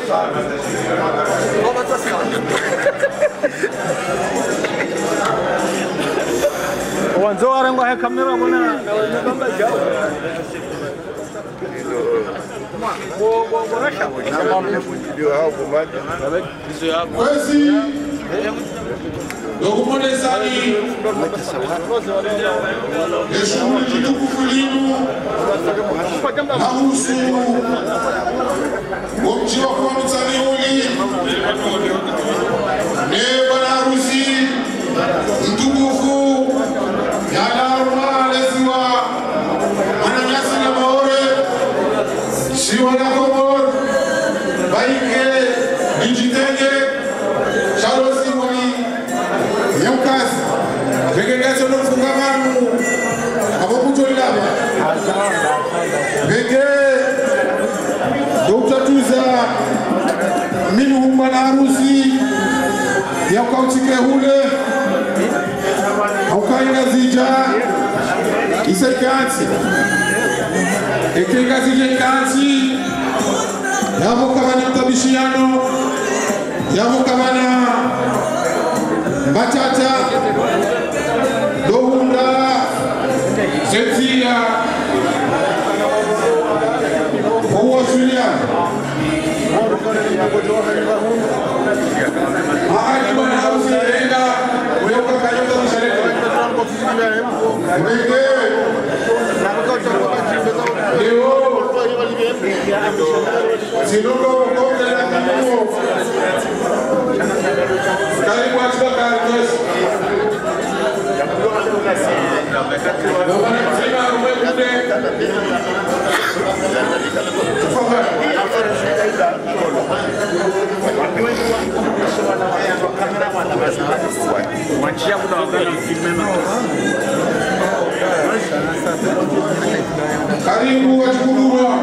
Wanzo warango hai kamera bona nabamba jao. Kwezi dokumonezani eshughuli tukufu linu nahusu womji wa kuamitsani uli ne bwana harusi mtukufu yadaruma aleziwa ananyasi na maore shiwa na komor baike nijitenge shalosi mwani nyamkazi vegegazo no mfungamano abokutolaba vege Dr. Tuza minu bwana harusi ya kautike hule aukainga zija isekansi ekenga zija ikansi yabo kabana mtabishiano yabo kabana Batata Dohunda Zetia Owa Julian Ahadi bwana harusi enda Weoka kanyota mshareka Wenge Leo Sinoko Konde na Kimo Karibu achika karikos Nobana mzima rumwe kude Karibu wachukurua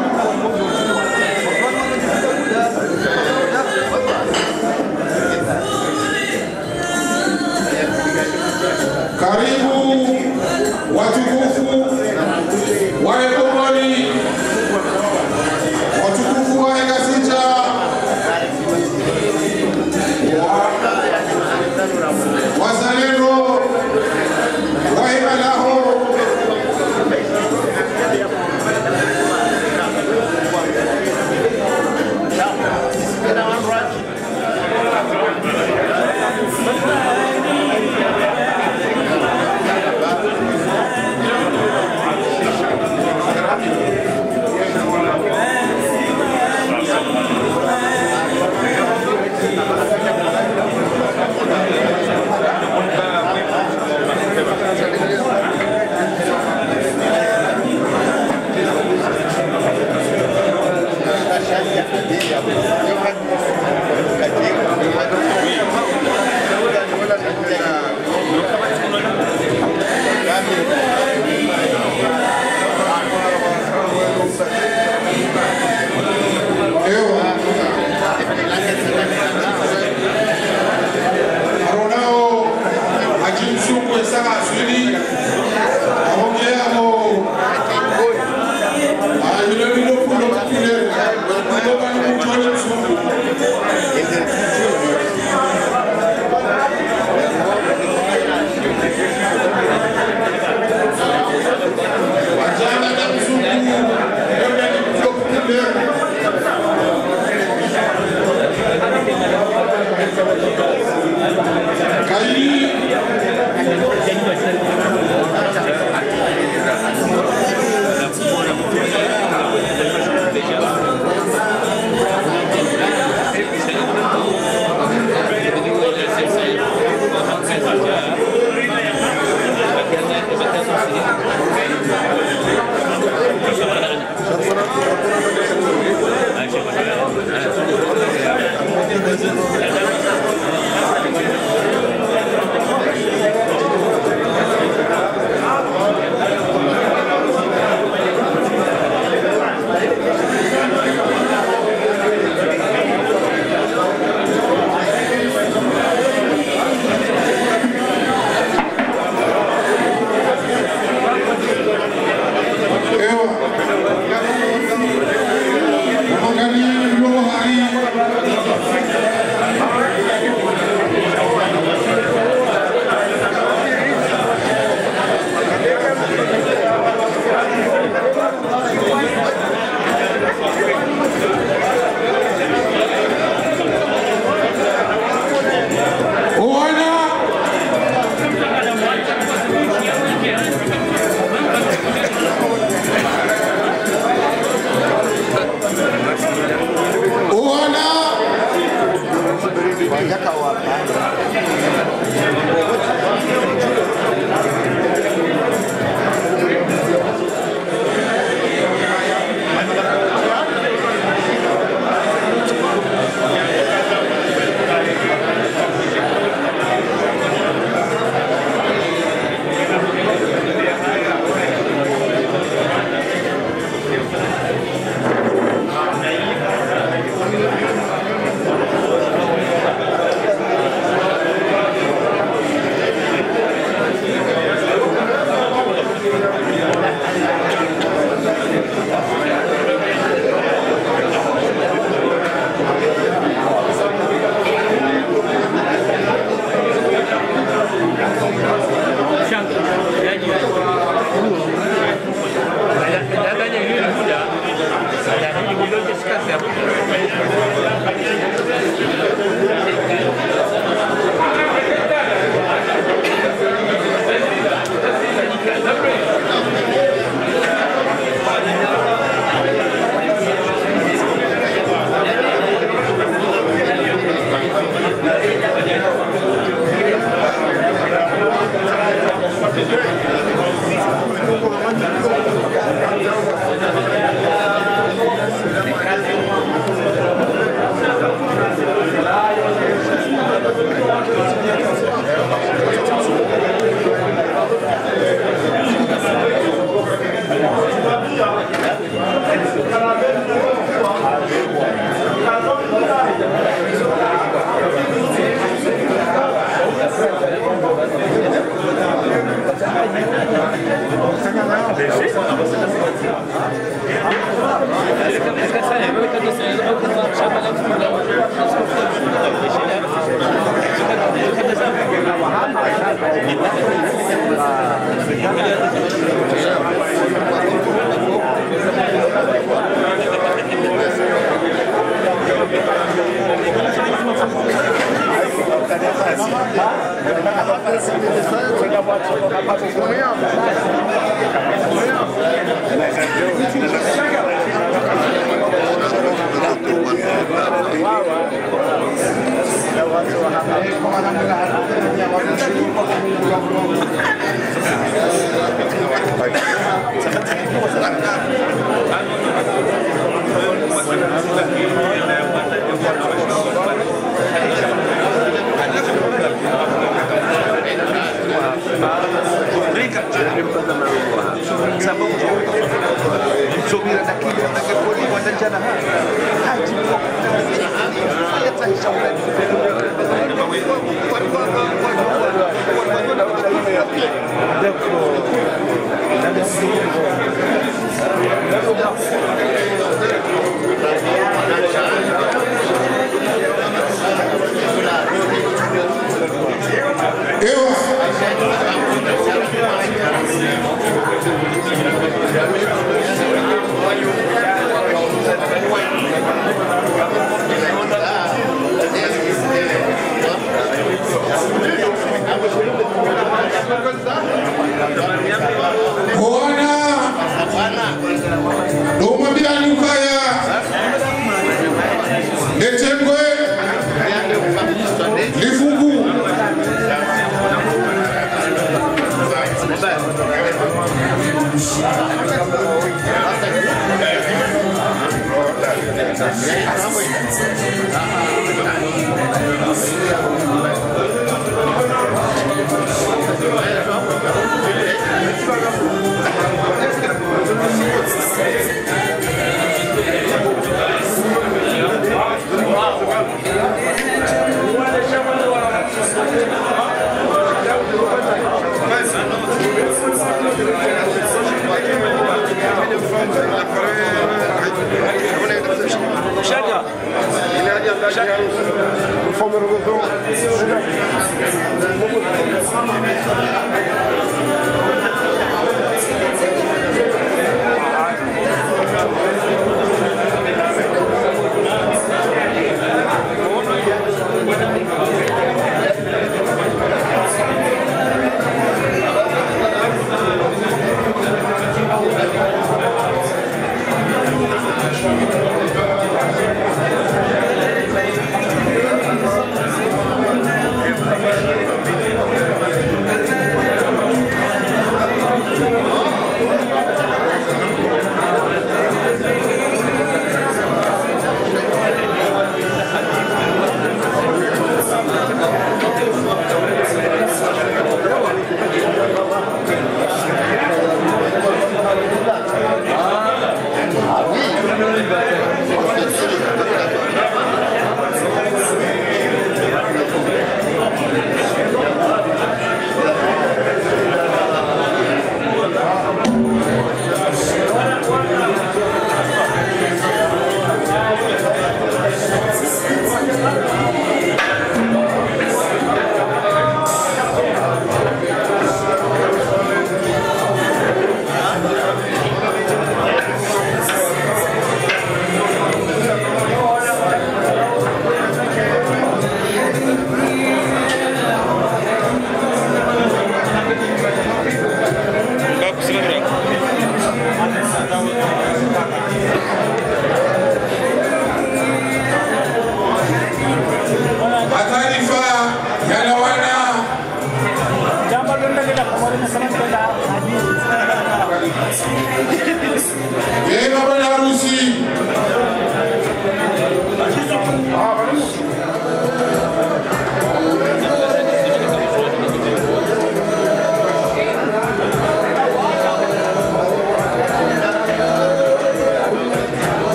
Karibu watukufu wae Komori, watukufu wae Gasija, wazalendo wae Malaho,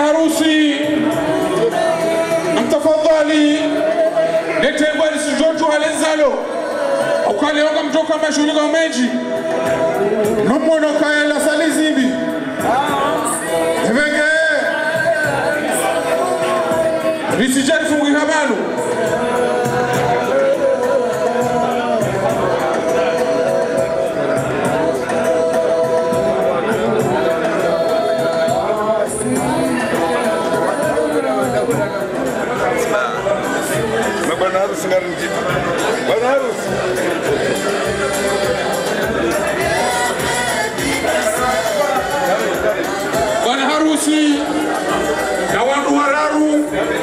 harusi mtafadhali netengwa lisijojo halenzalo ukalionga mtoka mashulika menji nomono kaela salizimbi evenge lisijali fungi habanu Bwana harusi na wandu wararu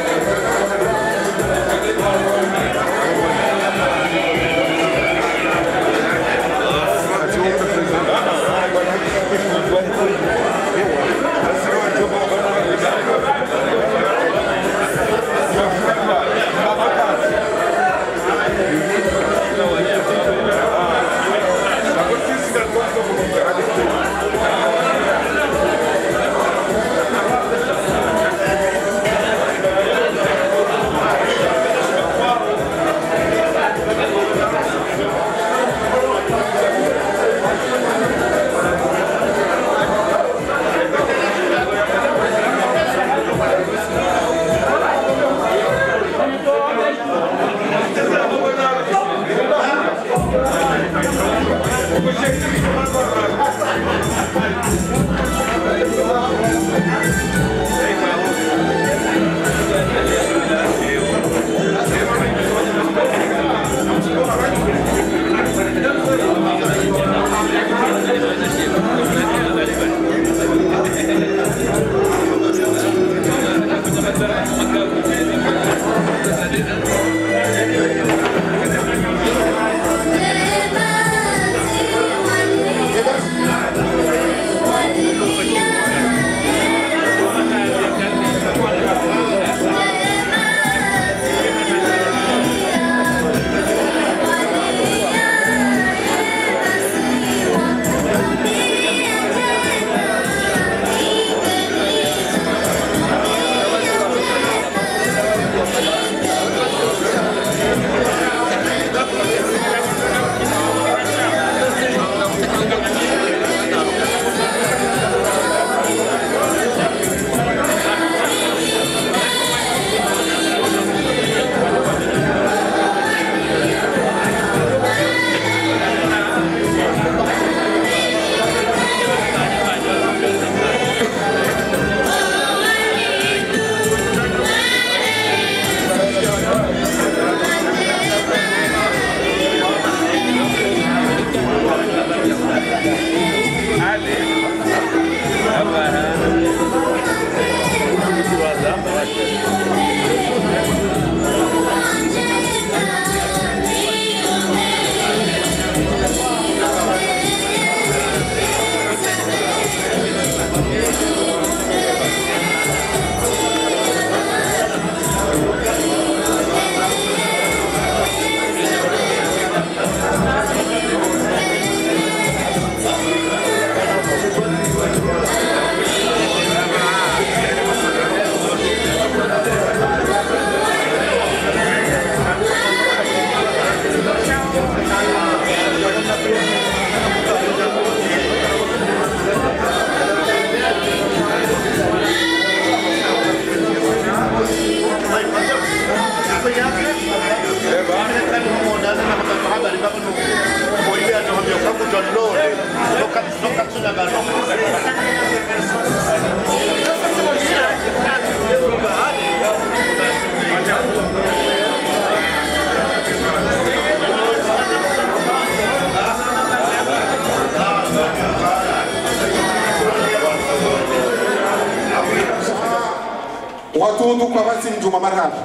watu kwa basi mjuma marhaba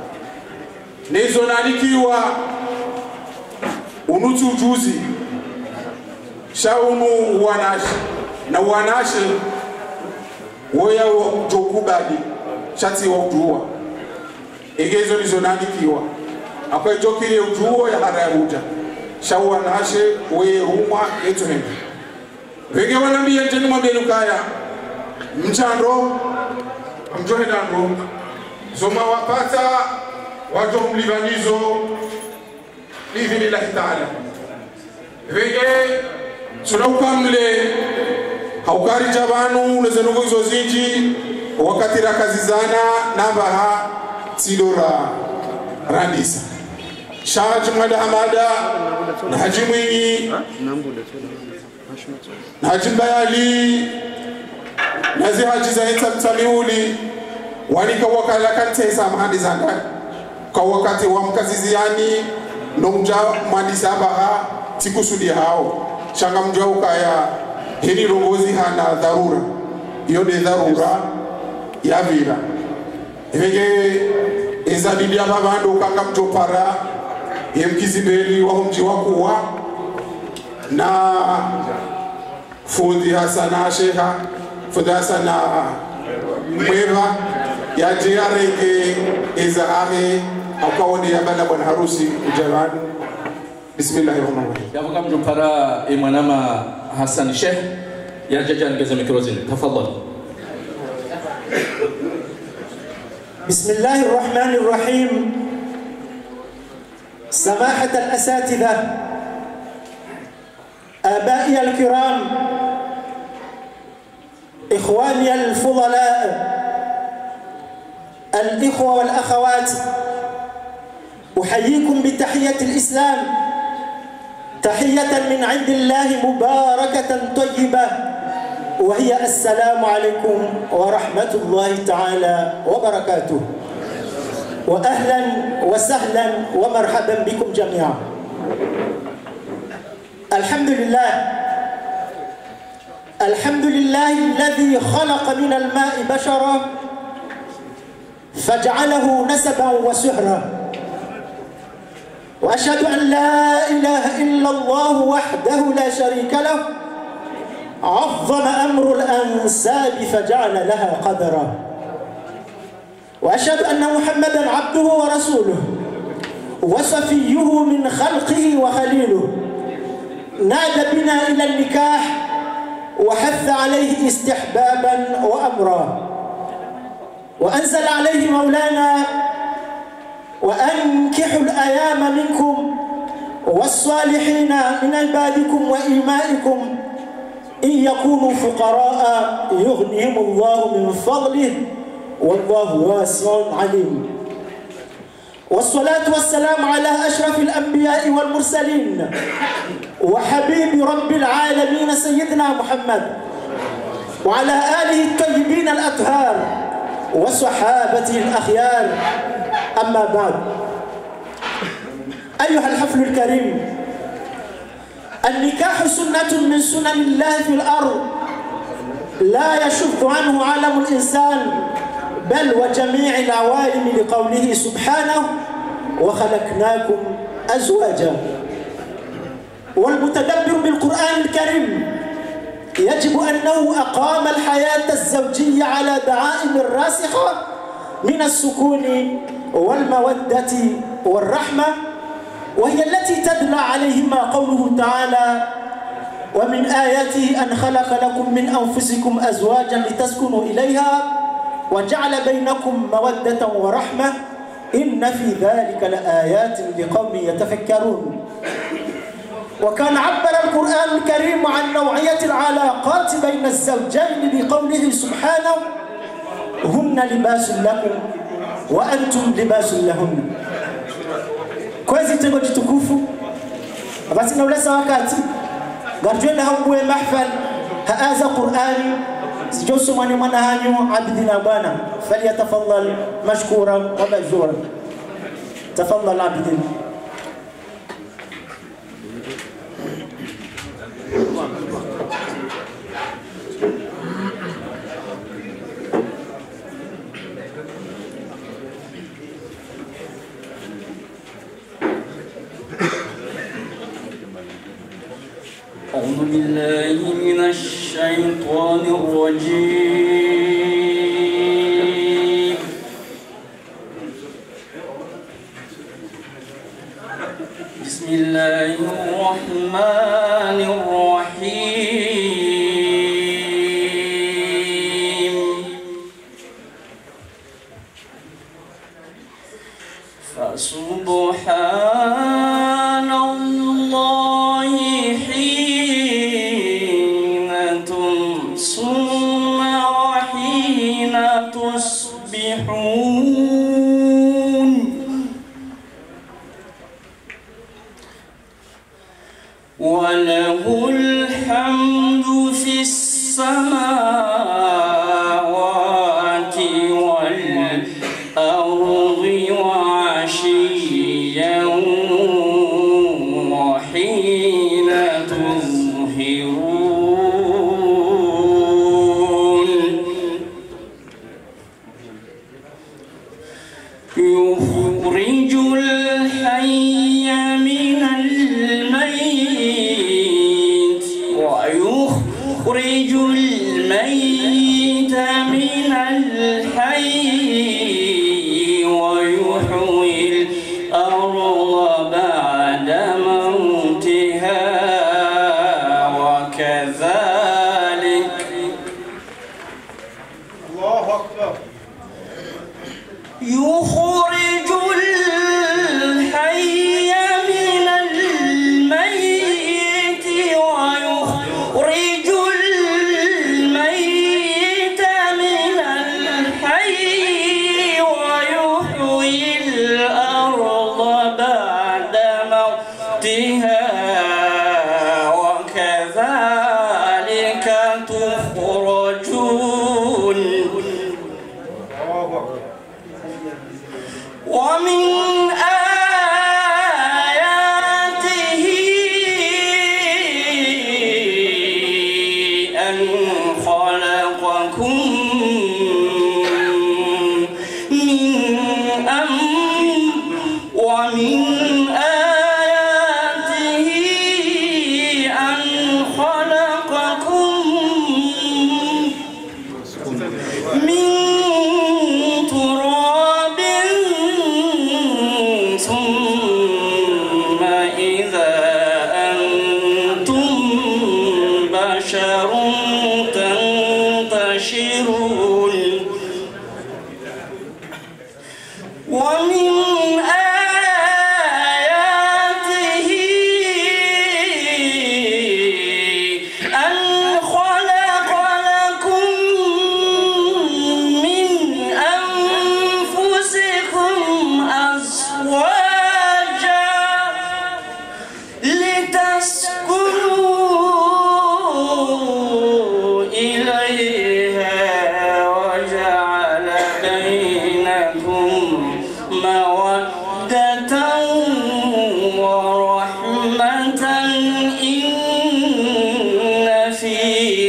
nezo nalikiwa unutu ujuzi shaunu wanashi na wanashi woya jokubadi shati wa ujuwa egezo nizo nalikiwa akwa jokile ujuwa ya hararuja shau wanashi woye rumwa etu hengi vege wanambia njeni mwambia lukaya mchando amjohe dango zoma wapata wajo mlibanizo biidhnillahi taala vege tunaukamle haukari jabanu nezenugo izo zinji wakati rakazizana nabaha tidora randisa shaji mwada hamada na haji mwingi na haji mbayali na zi haji za hita mtamiuli wanika wakala kantesa mahadi zanga kwa wakati wa mkaziziani nomja mwandisa baha tikusudi hao shanga mja ukaya hini rongozi hana dharura iyo de dharura ya vira hivege ezabili ababando kanga mtopara yemkizibeli wa mji wakuwa na fundi hasana sheha fundi hasana mweva ya jiareke ezaahe akawoni ya bala bwana harusi ujalani bismillahirrahmanirrahim yavuga mtopara imwanama Hassan Sheikh yarjaja ngeze mikrofoni tafadhali بسم الله الرحمن الرحيم سماحة الأساتذة آبائي الكرام إخواني الفضلاء الإخوة والأخوات أحييكم بتحية الإسلام تحية من عند الله مباركة طيبة وهي السلام عليكم ورحمة الله تعالى وبركاته وأهلا وسهلا ومرحبا بكم جميعا الحمد لله الذي خلق من الماء بشرا فجعله نسبا وسهرا وأشهد أن لا إله إلا الله وحده لا شريك له عظم أمر الأنساب فجعل لها قدرا وأشهد أن محمدا عبده ورسوله وصفيه من خلقه وخليله نادى بنا إلى النكاح وحث عليه استحبابا وأمرا وأنزل عليه مولانا وأنكحوا الأيام منكم والصالحين من عبادكم وإمائكم إن يكونوا فقراء يغنيهم الله من فضله والله واسع عليم والصلاة والسلام على أشرف الأنبياء والمرسلين وحبيب رب العالمين سيدنا محمد وعلى آله الطيبين الأطهار وصحابته الأخيار أما بعد أيها الحفل الكريم النكاح سنة من سنن الله في الأرض لا يشذ عنه علم الإنسان بل وجميع العوالم لقوله سبحانه وخلقناكم أزواجا والمتدبر بالقرآن الكريم يجب أنه أقام الحياة الزوجية على دعائم الراسخة من السكون والمودة والرحمة وهي التي تدل عليهما قوله تعالى ومن آياته أن خلق لكم من أنفسكم أزواجا لتسكنوا إليها وجعل بينكم مودة ورحمة إن في ذلك لآيات لقوم يتفكرون وكان عبر القرآن الكريم عن نوعية العلاقات بين الزوجين بقوله سبحانه هن لباس لكم وأنتم لباس لهن كويس تقول تكوفوا بس لو لسه وقت قرجونا هم محفل هذا قرآني سجوسوا من هانيو عبدنا بانا فليتفضل مشكورا ومأجورا تفضل عبدنا أعوذ بالله من الشيطان الرجيم بسم الله الرحمن الرحيم وله الحمد في السماوات والأرض وعشيا وحين تظهرون يخرج الحي من الميت ويخرج الميت من الحي ويحيي الأرض بعد موتها وكذلك الله أكبر يخرج الحي من الميت ويخرج الميت من الحي ويحيي الأرض بعد موتها وكذلك تخرجون ومن آياته أن خلقكم ومن آياته أن خلقكم من تراب ثم إذا أنتم بشر تنتشرون ومن آياته أن خلق لكم من أنفسكم أزواجا لتسكنوا إليها وجعل بينكم مودة ورحمة إن في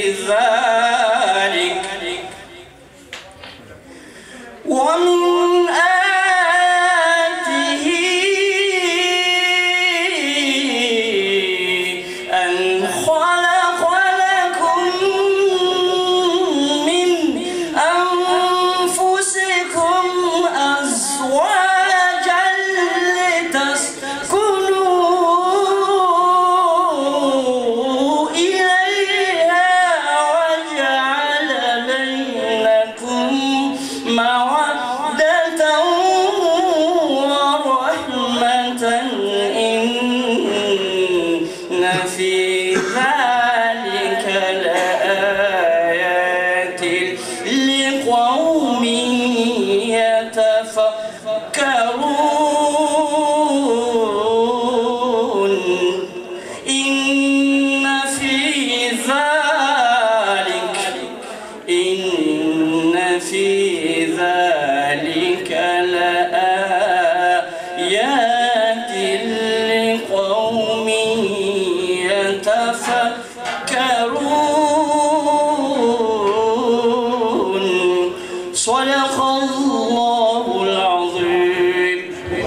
ذلك ومن آياته أن خلق لكم من أنفسكم أزواجا لتسكنوا إليها وجعل بينكم مودة ورحمة إن في ذلك لآيات لقوم يتفكرون إن في ذلك لآيات لقوم يتفكرون صدق الله العظيم.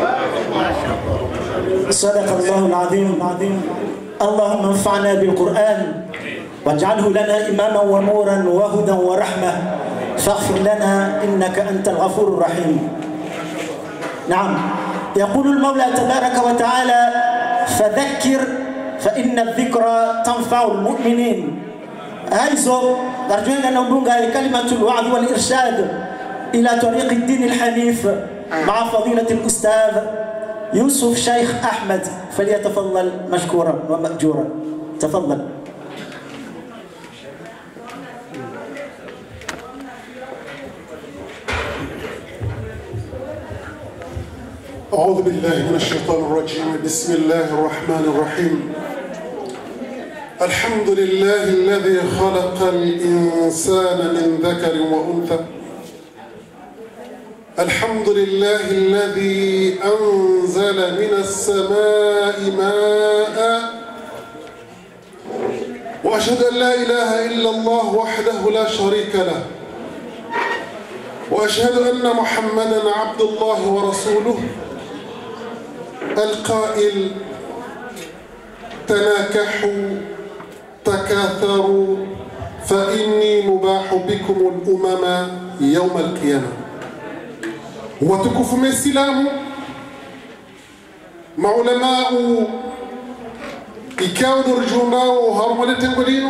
صدق الله العظيم. اللهم انفعنا بالقرآن واجعله لنا إماما ونورا وهدى ورحمة فاغفر لنا إنك أنت الغفور الرحيم. نعم، يقول المولى تبارك وتعالى فذكر فإن الذكرى تنفع المؤمنين. هايزو أرجونا أن نبلغ كلمة الوعظ والإرشاد إلى طريق الدين الحنيف مع فضيلة الأستاذ يوسف شيخ أحمد، فليتفضل مشكورا ومأجورا. تفضل. أعوذ بالله من الشيطان الرجيم. بسم الله الرحمن الرحيم. الحمد لله الذي خلق الإنسان من ذكر وأنثى الحمد لله الذي أنزل من السماء ماء وأشهد أن لا إله إلا الله وحده لا شريك له وأشهد أن محمدًا عبد الله ورسوله القائل تناكحوا تكاثروا فإني مباح بكم الأمم يوم القيامة وتكفوا من السلام مع علماء إكاود رجوناو هرمال تنقلينو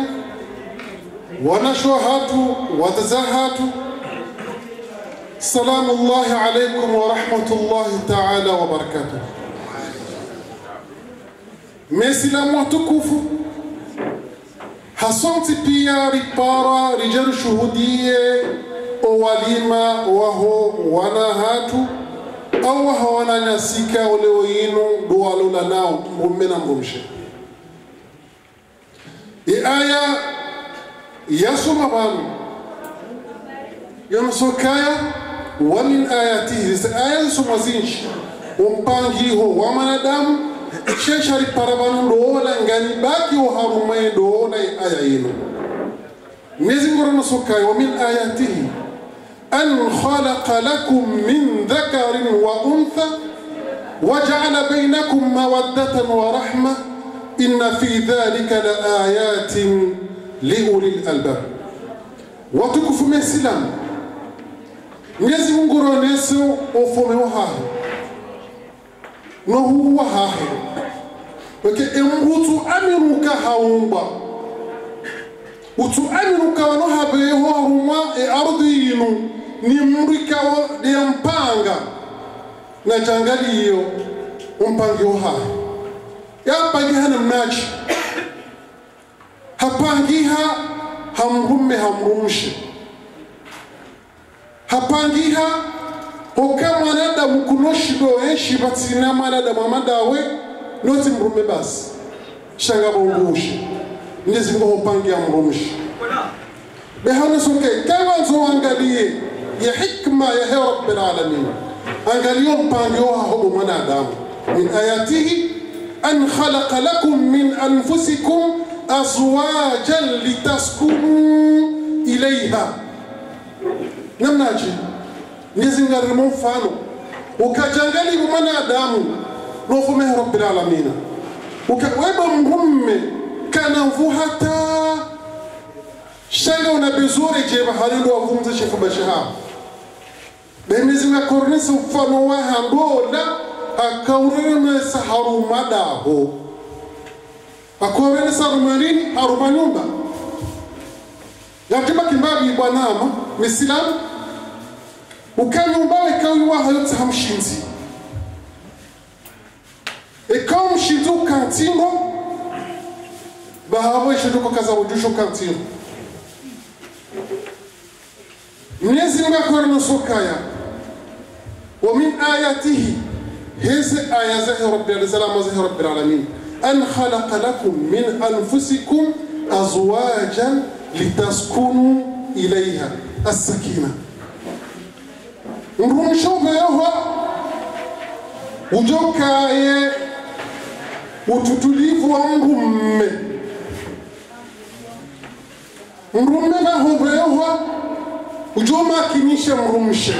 ونشوهاتو وتزاهاتو سلام الله عليكم ورحمة الله تعالى وبركاته مسلم وتكفوا hasonti pia ripara rijalu shuhudie owalima waho wanahatu au hawana nyasika oleo inu duwalula nao mbumena mbumshe aya yasoma banu yanasokaya wa min ayatihi aya soma zinshi umpangiho wa manadamu sheshari parabanu doona ngani baki o harumaye doona aya ino mezi ngorona sokay wa min ayatihi an khalaqa lakum min dhakarin wa untha waja'ala bainakum mawaddatan wa rahma inna fi dhalika la ayatin li ulil albab watukufu mesilam mezi ngorona so ofome wa hahu no huwa hahe weke emrutu amiruka haumba utu amiruka wano habeho haruma ardi yinu ni mrika wa mpanga na jangaliyo umpangi hahe ya pangi hana mnaji hapangiha hamrumme hamrumshi hapangiha okama nada mukunoshido enshi batsina manada mamadawe noti mrume basi shanga bongushi ndizi ngo pangia mrumshi behana soke kama zo angalie ya hikma ya rabbil alamin angalio mpangio hapo mwanadamu min ayatihi an khalaqa lakum min anfusikum azwajan litaskunu ilayha namnaji ndizi ngarimo mfano ukajangali mwanadamu nofume rabbil alamin ukaweba mrumme kana mvuhata shanga una bezure jeba halindo wavumza shefu bashaha bemezi ngakornisa mfano wa handola akaurene saharu madaho akorene saharu marini haruma nyumba yatima kimbabi bwanama misilamu ukanyumba ikawiwa hayotse hamshinzi ikaw mshinzi ukantingo bahabo ishiduko kaza ujusho kantingo mnyezi ngakore nusokaya wa min ayatihi hizi aya zahi rabbil alamin an khalaqa lakum min anfusikum azwajan litaskunu ilayha as-sakina mrumushobe yoha ujokaye ututulivu wa mrumme bahobe yoha ujoma kinisha mrumshe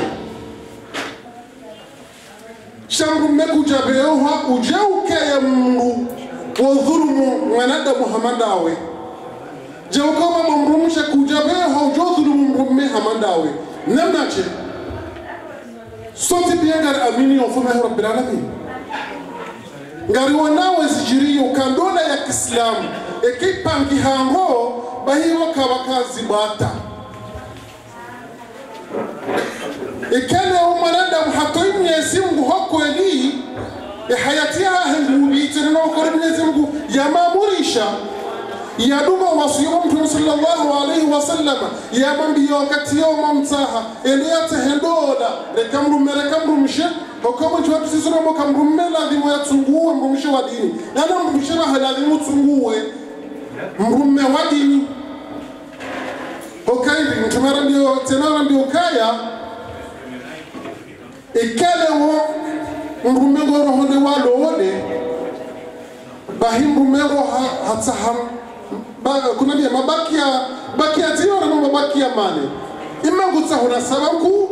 shamrumme kujabe yoha ujaukaya mru wa dhulumu mwanada muhamadawe jaukama mrumshe kujabe yoha ujodhulumu mrumme hamadawe namnache sote biangar amini ofume rabbil alamin ngari wanawe zijiriyo kandola ya Kiislamu ekipangi hango bahiwa kabakazi bata ikale umanadamu hatoi Mwenyezi Mungu hakweli hayati ahli tena kwa Mwenyezi Mungu yamamurisha yaduma wasiyo Mtume sallallahu alayhi wasallam yamambia wakati yao mamtaha endea tehendola rekamrumishe Okama chwa sisoro mokamrume lazima yatungue mrumishe wa dini. Nana mrumishe na lazima utungue. mrume wa dini okaidi mtumara ndio tenara ndio kaya ikale wo mrume ngoro honde walo wode bahimbu mero hatsaham kuna dia mabakia tio na mabakia mane imma ngutsaho na sababu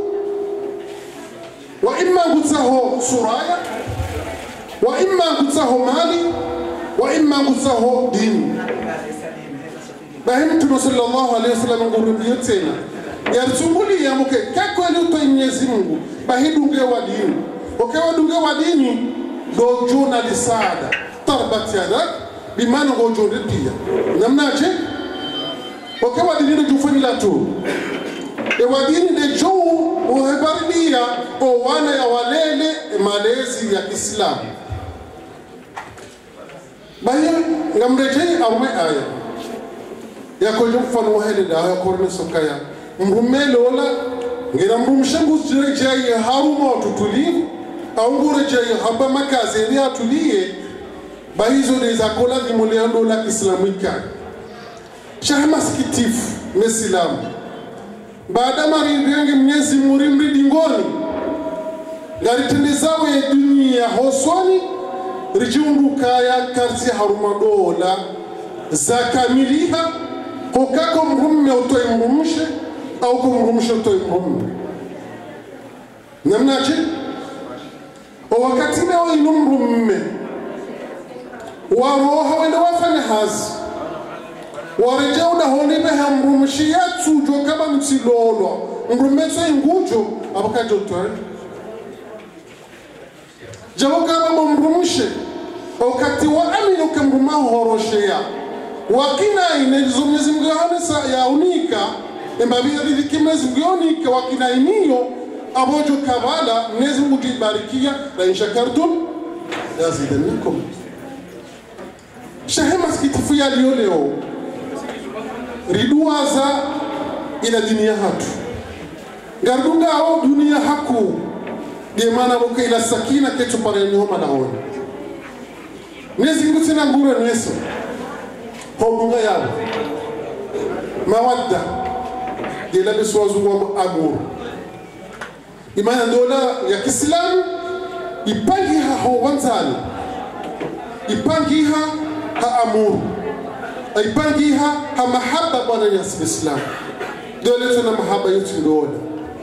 wa imma ngutsaho suraya wa imma ngutsaho mali wa imma ngutsaho dini bahimtu sallallahu alaihi wasallam ngurumbiyo tena yartsunguli ya muke kako ile to Mwenyezi Mungu bahidunge wa dini ukawa dunge wa dini do jona lisada tarbat yadak bimana go jona pia namnaje ukawa dini do jufani la tu e wa dini de jo uhebaria o wana ya walele malezi ya Islam baye ngamreje arme aya ya ko jom fanu wahede da ya korne sokaya mrumelola ngira mrumshangu jireje harumo tutulivu au ngureje haba makazi ni atulie baizo de zakola vimuleando la islamika shahma sikitifu mesilamu baada mari ngenge Mwenyezi murimri dingoni ngari tendezawo ya dunia hoswani rijundu kaya karti harumadola zakamiliha kokako mrumme utoe mrumshe au kumrumshe utoe mrumme namnaje o wakati leo ino mrumme waroha wenda wafanya hazi warejea udahonibe ha mrumshi yatsu jo kama mtsilolo mrumetso ingujo abakaje utoe jawo kama mrumshe wakati wa amino kamruma horoshea wakina inezo Mwenyezi Mungu ya unika embabia riziki Mwenyezi Mungu unika wakina iniyo abojo kabala Mwenyezi Mungu tibarikia la inshakartum yazidanikum shahema sikitifu ya leo riduaza ila dunia hatu gardunga au dunia haku de mana boka ila sakina ketu pare ni homa naona Mwenyezi Mungu sina ngure nweso hobunga yabo mawadda de la beswazu wa amour imana dola ya Kiislamu ipangiha ho wanzani ipangiha ha amour ipangiha ha mahaba bwana ya Islam dola tuna mahaba yetu dola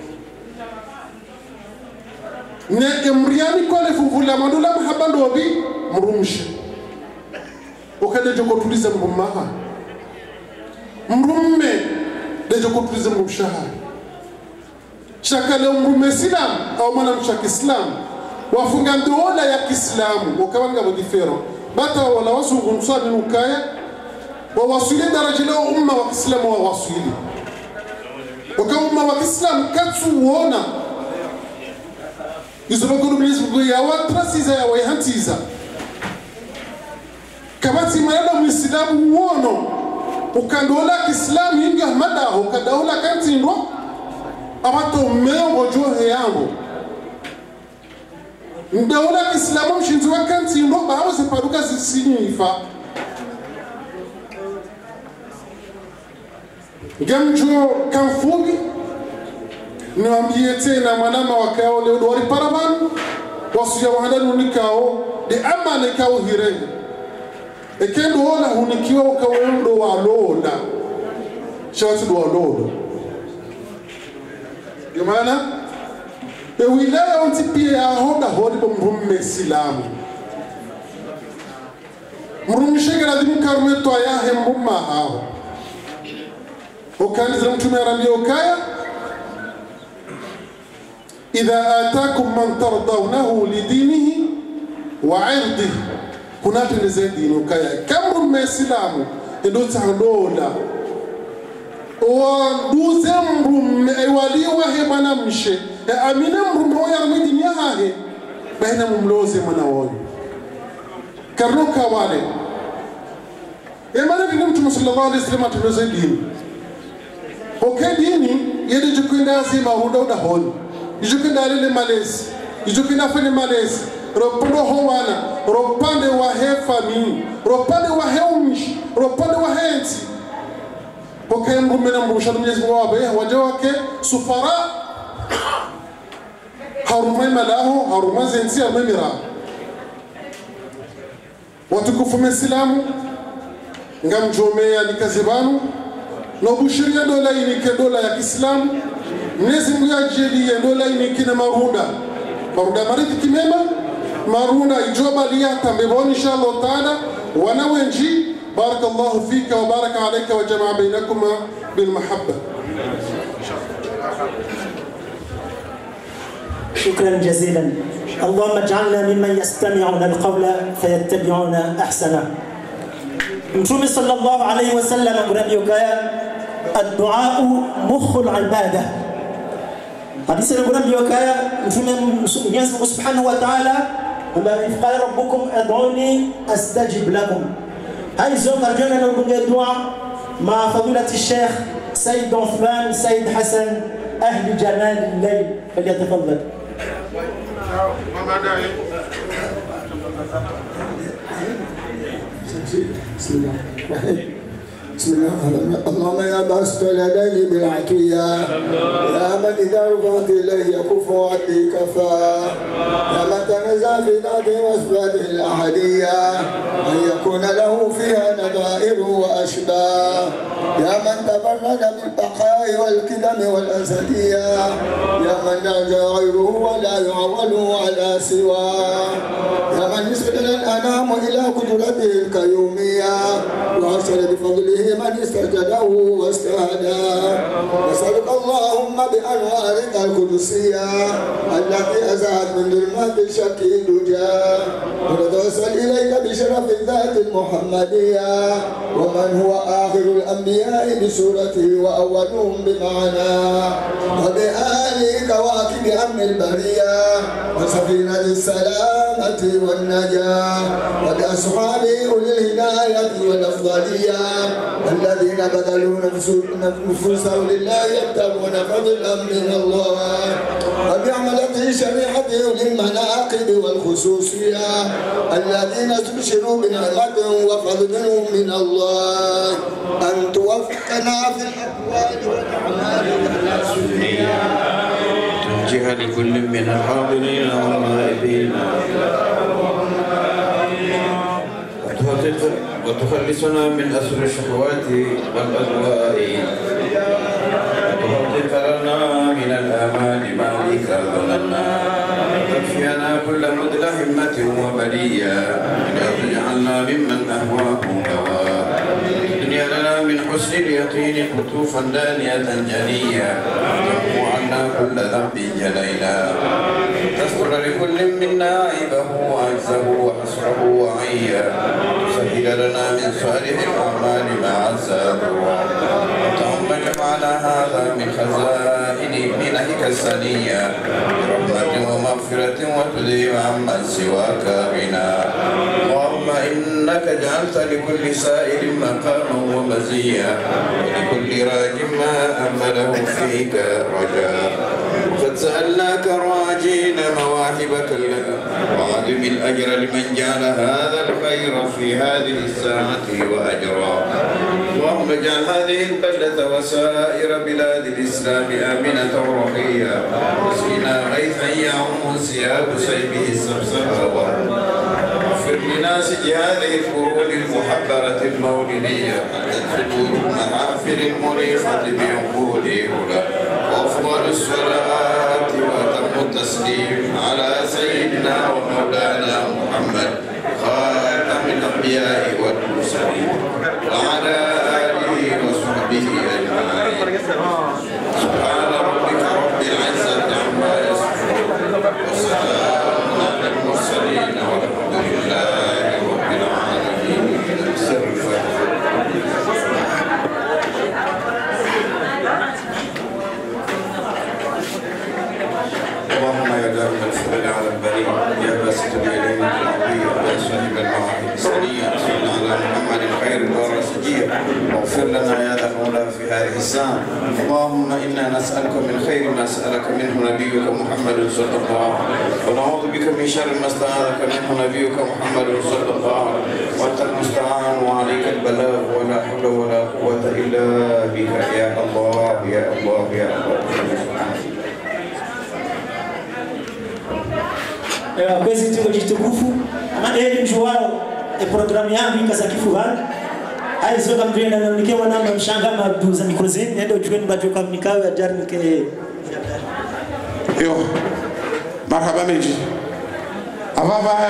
ne emriani kole fuvula madula mahaba ndobi mrumshi ukade joko tuliza mrumaha mrumme de joko tuliza mrumshaha shakale mrumme Islam au mwana mshaki Islam wafunga ndola ya Kiislamu ukawanga bodifero bata wala wasungu msani ukaya wa wasuli daraja la umma wa Kiislamu wa wasuli ukawa umma wa Kiislamu katsu uona izobakulu Mwenyezi ya watrasiza ya wahantiza kabati mayada Muislamu uono ukandola Kiislamu hinga madaho kadaola kantindo abato mmeo bojohe yango ndola Kiislamu mshinzi wa kantindo bawo separuka zisinyifa gamjo kamfugi niambie tena mwanama wakao leo dwari paraban wasuya wahadanu nikao de amane kao hirenge ekendo wala hunikiwa ukawendo wa loda shawatu wa loda yomana wilaya ontipia ya hoda hodi po mrumme Islamu mrumme shekera dimu karmeto ayahe mrumma hao ukaniza mtume arambia ukaya idha atakum man tardawnahu lidinihi wa irdihi kunati ndize dini ukaya kamrumme Islamu ndo tsandola wa duze mrumme waliwa he bana mshe amina mrumme wa yarmidi yahe baina mumloze mwana wao karuka wale emana bin mtume sallallahu alaihi wasallam atuloze dini okay dini yede jukwenda zima huda honi jukwenda lele malezi jukwenda fene malezi ropondo howana ropande wa he famille ropande wa he umshi ropande wa he nti pokai mbumena mbusha Mwenyezi Mungu wabe waja wake sufara harumai malaho harumai zensi harumai watukufu Mesilamu ngamjomea nikazibanu na bushiria dola inike dola ya Kiislamu Mwenyezi Mungu ajalie dola inike na marunda marithi kimema marunda ijoba liya tambeboni inshallah taala wanawenji barakallahu fika wa baraka alayka wa jamaa bainakuma bil mahabba. شكرا جزيلا. اللهم اجعلنا ممن يستمعون القول فيتبعون احسنه. Mtume sallallahu alayhi wasallam anamwambia الدعاء مخ العباده. Hadisi anamwambia Mtume Mwenyezi Mungu Subhanahu wa Ta'ala qala rabbukum ad'uni astajib lakum. Hizo karjana na kuongea dua مع فضيلة الشيخ سيد عثمان سيد حسن أهل جمال الليل فليتفضل. بسم الله بسم الله اللهم يا باسط اليدين بالعطية يا من إذا رفعت إليه يكف عني كفى يا من تنزع في ذاته وأسبابه الأحدية أن يكون له فيها نظائر وأشباه يا من تفرد بالبقاء والقدم والأزلية يا من لا غيره ولا يعول على سواه يا من يسبق الأنام إلى قدرته القيومية وأرسل بفضله من استجده واستهدى نسألك اللهم بأنوارك القدسية التي أزعت من ظلمات الشك الدجى ونتوسل إليك بشرف الذات المحمدية ومن هو آخر الأنبياء بسورته وأولهم بمعناه وبآله كواكب أمن البرية وسفينة السلامة والنجاة وبأصحابه أولي الهداية والأفضلية الذين بذلوا نفوسهم لله يبتغون فضلا من الله وبعملته شريعته للمناقب والخصوصية الذين استبشروا بنعمة وفضل من الله أن توفقنا في الأقوال والأعمال السنية توجه لكل من الحاضرين والغائبين وتخلصنا من أسر الشهوات والأهواء وتغفر لنا من الآمال ما بك ظننا وتكفينا كل مدل همة وبلية ولا تجعلنا ممن أهواه هواه الدنيا لنا من حسن اليقين قطوفا دانية جنية تمحو عنا كل ذنب جليلا تذكر لكل منا عيبه وعجزه وحسره وعيا تسهل لنا من صالح الأعمال ما عزاه اللهم جمعنا هذا من خزائن منهك السنية برحمة ومغفرة وتذهب عمن سواك بنا اللهم إنك جعلت لكل سائل مقاما ومزيا ولكل راج ما أمله فيك رجاء وقد سألناك راجين مواهبك وعظم الأجر لمن جعل هذا الخير في هذه الساعة وأجرا اللهم اجعل هذه البلدة وسائر بلاد الإسلام آمنة رخية واسقنا غيثا يعم انسياب سيفه السبسبة واغفر لناسج هذه القرون المحبرة المولدية الصدور المحافل المريفة بعقول هدى وأفضل الصلاة وأتم التسليم على سيدنا ومولانا محمد خاتم الأنبياء والمرسلين وعلى آله وصحبه أجمعين سبحان ربك رب العزة عما يصفون وسلام على المرسلين والحمد لله رب العالمين. سر اللهم يا دائم الفضل على البريء يا باسط اليدين العظيم يا صاحب المواهب السنية صل على محمد خير الورى سجية اغفر لنا يا ذا المولى في هذه الساعة. اللهم إنا نسألك من خير ما سألك منه نبيك محمد صلى الله عليه وسلم، ونعوذ بك من شر ما استعاذك منه نبيك محمد صلى الله عليه وسلم، وأنت المستعان وعليك البلاغ ولا حول ولا قوة إلا بك يا الله يا الله يا الله. Kwezi tuko jitukufu ama mjuao programu yangu ikasakifuana aizo kambrenda na nikewa namba mshanga mabdu za mikrozini ndio chukeni bajo kwa mikao ya jari mke yo marhaba meji ababa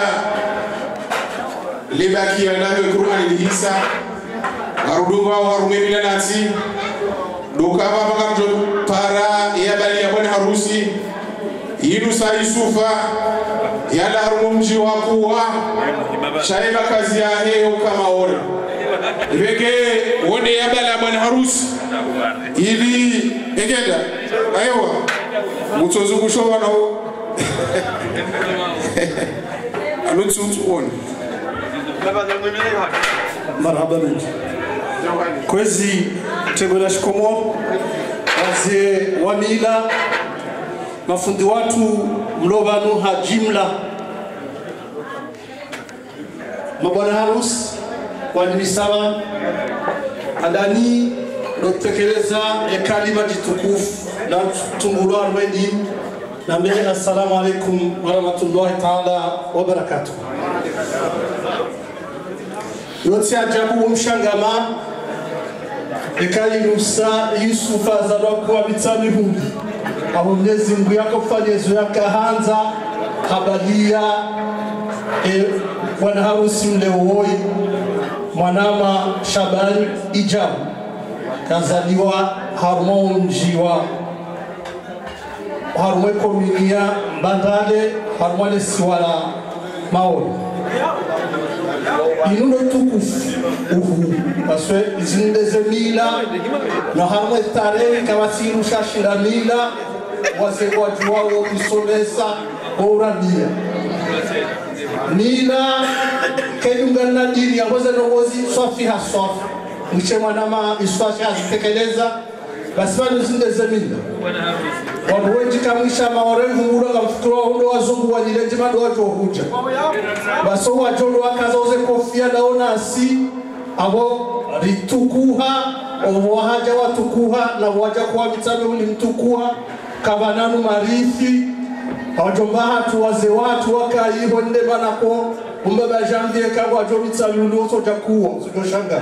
libaki ya nayo Qur'an ilihisa garudunga wa harumeni na nati doka baba kamjo para ya bali ya bwana harusi yidu sa Yusufa yala harumu mji wa kuwa shaiba kazi ya heo kama ora ibeke wonde ya bala bwana harusi ili egeda ayewa mutozo kushowa na alutsu on marhaba mengi kwezi tegola shikomo wazee wa mila mafundi watu mlovanu hajimla mabwana harusi walimisaba adani lotekeleza kalima jitukufu na tungulu armedi na mbele assalamu alaikum wa rahmatullahi ta'ala wa barakatuh. yote ajabu mshangama ekali nusa Yusufa zalikuwa bitani hundi abo Mwenyezi Mungu yako fanyezo yakaanza habadia bwana harusi mlewoi mwanama Shabani Ijabu kazaliwa harmonjiwa harumwe kominia bandale harumwe siwala maoni inundo tukufu uhu aswe izindeze mila na harumwe tarehe kama siru shashira mila wase wajuwao kusomesa ouradia mila kenyungana dini yakoze nogozi swafi haswafi mche mwanama iswafi hazitekeleza basi bado zindeze mila wabuweji kamisha maorevu mura kamfikirwa hundo wazungu wajileji mado watu wahuja baso wajondo wakaza uze kofia naona asi abo ritukuha wahaja watukuha na waja kuwa vitame ulimtukuha kabananu marifi wajomba hatu waze watu wakaiho nde banako umbeba janvie kagwa jomita lulu soja kuwa sojo shanga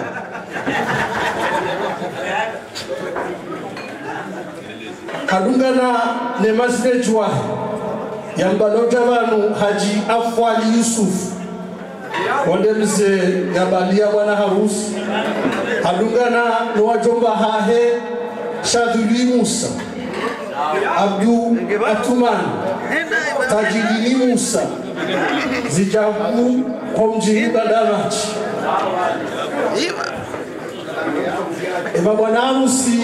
kadungana ne masnejwa yambaloja banu Haji Afwali Yusuf wande mse yabalia bwana harusi kadungana no wajomba hahe Shaduli Musa Abdu Atuman Tajidini Musa Zijabu Komji Badarachi eba bwana harusi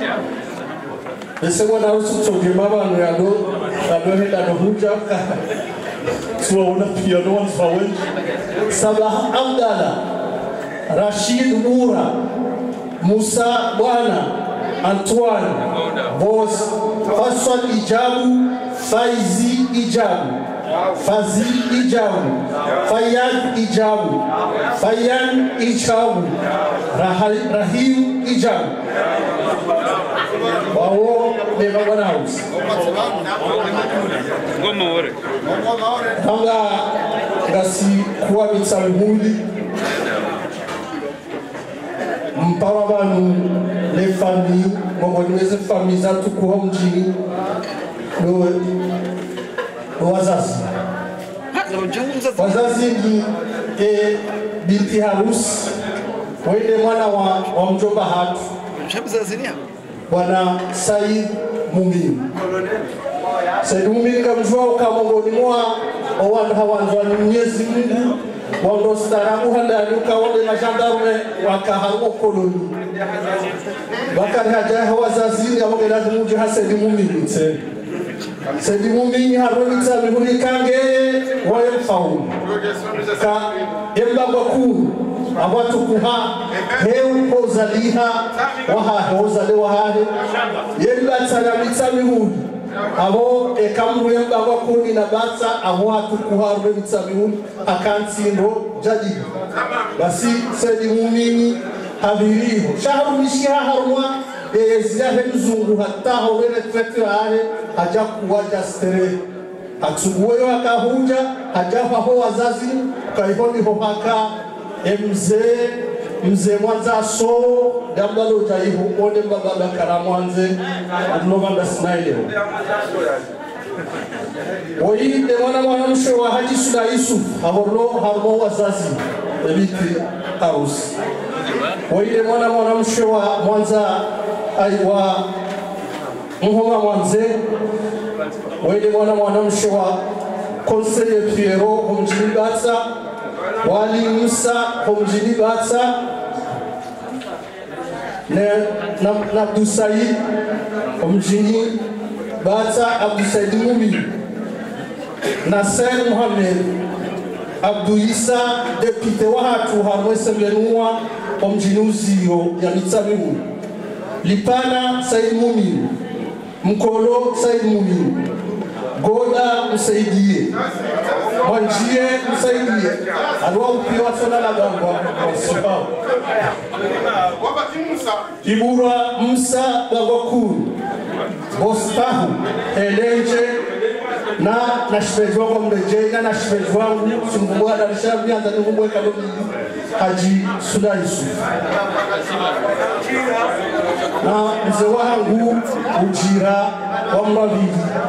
Ese bwana harusi kutoke baba nuyado henda huja tuwaona pia no wafawe Sabah Abdalla Rashid Mura Musa bwana Antoine Boss Faswal Ijabu Faizi Ijabu Fazi Ijabu Fayan Ijabu Fayan Ijabu Rahim Ijabu wao ni bwana house ngoma wore hanga ngasi kuwa mitsalmuli mpawa banu les familles mongoleze familles za tukuwa mjini no wazazi ni binti harusi wende mwana wa mjomba hatu bwana Said Mumini Said Mumini kamjua ukamongoni mwa owandu hawanzwa ni Mwenyezi Mungu wando starabu handanuka wande majandarume wakaharumo koloni wakari hajaha wazazini amoge lazima uje Said Mumini Said Mumini haroni tsabi huli kange wae mfaulu ka yembagwa kuu abatukuha heu kozaliha waha hozalewa hale yeli batsana mitsamihuni abo ekamruye mbagwa kuni na batsa abo atukuha rube mitsamihuni akantsindo jadi basi sedi mumini habiriho shaharumishiha harumwa ezilahe mzungu hata hawele trete hale haja kuwaja stere atsuguweyo akahuja hajafa ho wazazi kaihoni ho haka mzee mwanza so dambalo jaiho ode mbaba karamwanze anovanda snaileo oyi de mwana msho wa Haji Sula Yusuf aborlo harmo wazazi ebiti house oyi de mwana msho wa mwanza aiwa muhoma mwanze oyi de mwana msho wa conseiller Piero homjini batsa wali Musa homjini batsa na Abdou Saïd homjini batsa Abdou Saïd Mumi Nasser Mohamed Abdou Issa député wa hatu harwese menua homjini uzio ya mitsamihu Lipana Saïd Mumi Mkolo Saïd Mumi Goda msaidie Mwanjie msaidie alwa upiwa sona la gangwa sababu Ibura Musa Bagokuru Bostahu Elenje na nashipejwa kwa mrejeina na nashipejwa sungumwa na nishabi anda nungumwe kaloni Haji Sula Yusuf na mzee wangu ujira wa mravidi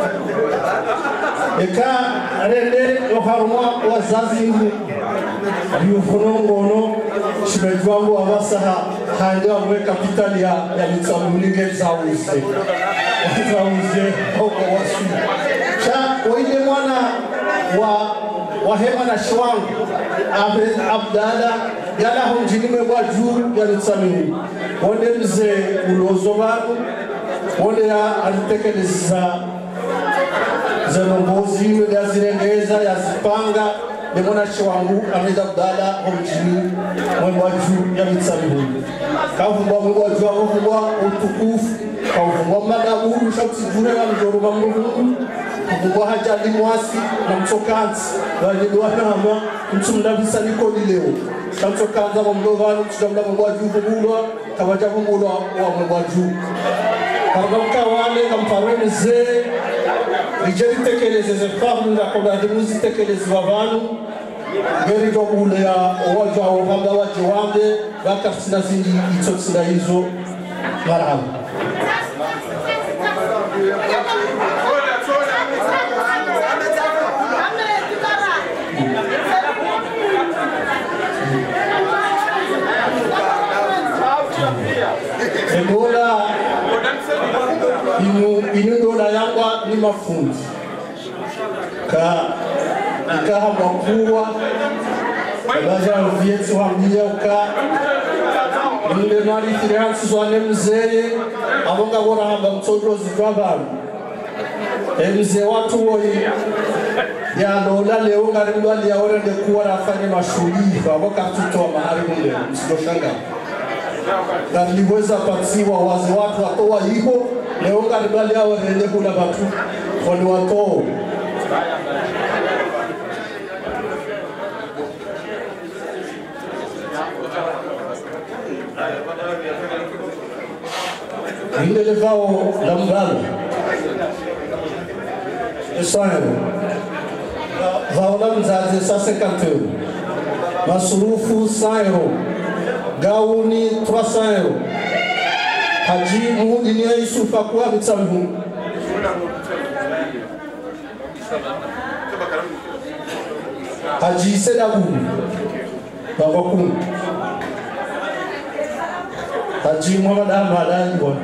eka rende yoharumwa wazazi aliyofonongono shibejwangu abasaha hande amwe kapitali ya mitsamulinge zawuze oko wasu cha oide mwana wa hema na shwangu Abdala yala honjini mwa juu ya mitsamuni wonde mzee ulozo banu wonde ya alitekeleza zanongozi ya zirengeza ya zipanga demona shwangu Ahmed Abdala honjini mwa juu ya mitsamuni kavumba mwa juu kavumba utukufu kavumba madabu shauti jure na mjoro mungu kuvumba hajali mwasi na mtokanzi walidwana hama mtumdabisa nikodi leo kamtokanza wa mlovano mtumda mwa juu kubulwa kawaja kubulwa wa mwa juu kargamka wale kamparwe mzee rijeli tekeleze zefamu na kobadi muzi tekeleze wavanu geri jobule ya owaja wabanga wajiwambe baka sina zindi itotsina hizo marhamu Ebola inundo la yangwa ni mafundi ikaha mwakuwa baja vyetu hamdia uka nile mali tiransi zwane mzee abonga bora hamba mtoto zitwabaru mzee watu woi ya lola leo ngarimba liyaore ndekuwa rafanye mashuli baboka tutoa mahari mule msidoshanga naliweza pasiwa wazi watu watoa hivo leo ngarimba liyaore ndekula batu wani watoo Ile levao la mbalo Esoero Vaola mzazi sa 50 euros Masurufu 100 euros Gauni 300 euros Haji muhudini ya Yusufa kuwa mitsamhu Haji Sedabu Babakum Haji Muhammad Ahmad Anjwa